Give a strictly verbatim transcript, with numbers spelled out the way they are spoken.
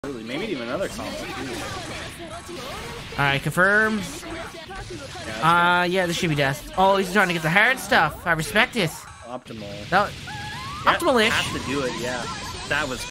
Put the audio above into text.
Absolutely. Maybe even another combo too. Alright, confirm. Yeah, Uh, yeah, this should be death. Oh, he's trying to get the hard stuff. I respect it. optimal. That, Yeah, optimal-ish. have to do it, yeah. That was